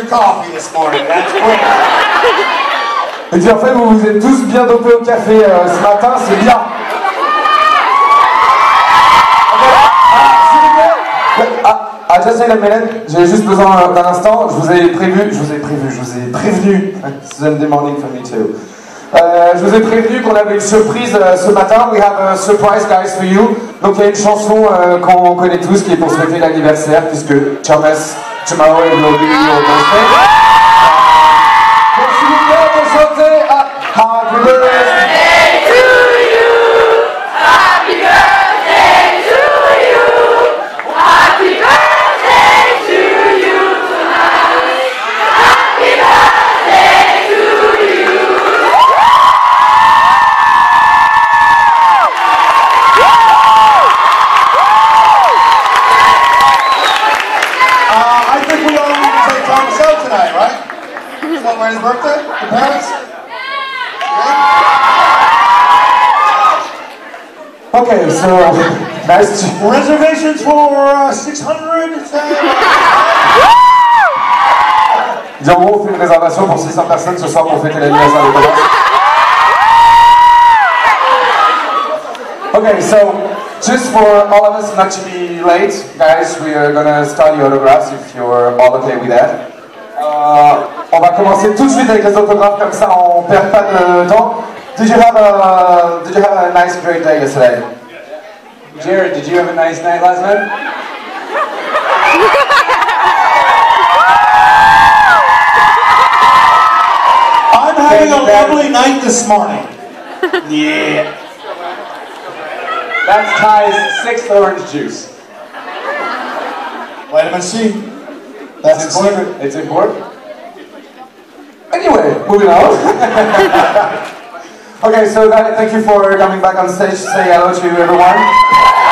coffee this morning. That's great. Et puis en fait, vous vous êtes tous bien dopés au café ce matin, c'est bien. Just in a minute, j'ai juste besoin d'un instant. Je vous ai prévenu. Sunday morning for me too. Je vous ai prévenu qu'on avait une surprise ce matin. We have a surprise, guys, for you. Donc il y a une chanson qu'on connaît tous qui est pour souhaiter l'anniversaire, puisque Thomas tomorrow will be your birthday. Donc s'il vous plaît, pour chanter Happy Birthday to you, Happy Birthday to you, Happy Birthday to you tonight, Happy Birthday to you. I think we all need to take Thomas out tonight, right? Celebrate his birthday? The parents? Yeah? Okay, so nice to... Reservations for 600? Bien, on fait une réservation pour 600 personnes ce soir pour fêter l'anniversaire de Thomas. Okay, so just for all of us not to be late, guys, we are gonna start the autographs if you're all okay with that. On va commencer tout de suite avec les autographes, comme ça on perd pas de temps. Did you have a nice, great day yesterday? Jared, did you have a nice night last night? I'm having a lovely night this morning. Yeah. That's Ty's 6th orange juice. Vitamin C. That's important. It's important. Anyway, moving on. Okay, so thank you for coming back on stage. Say hello to everyone.